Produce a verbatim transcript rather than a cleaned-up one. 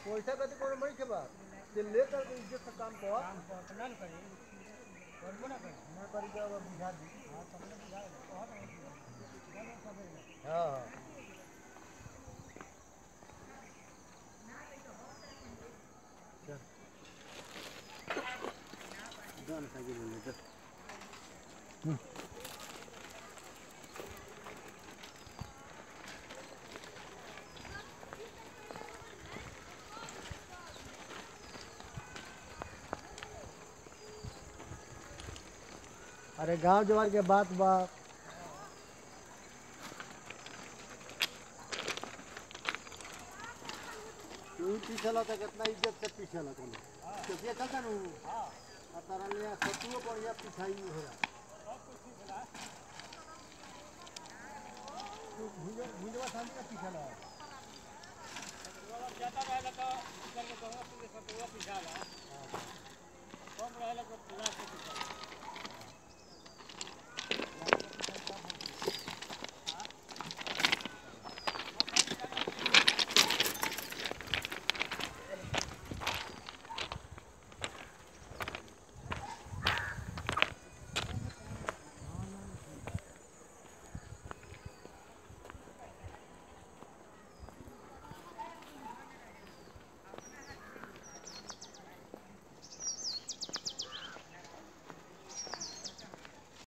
पैसा कति कोनो मई के बा ते लेकर के इज्जत से काम कर काम कर ना करी करबो ना करी ना करी के अब बुझा दी हां सबने बुझा बहुत जानो सब हां चल जान खाई ले जा अरे गांव जवार के बात बा तू पीछला तो कितना इज्जत से पीछला तुम क्योंकि चलता नु हां आ तारा ले सतुओ बढ़िया पिछाई होला सब कुछ पिछला तू भुजो भुजवा शांति का पिछला सतुआ ज्यादा रहला तो इधर के गंगा से सतुआ पिछला हां कम रहला तो पिला से पिछला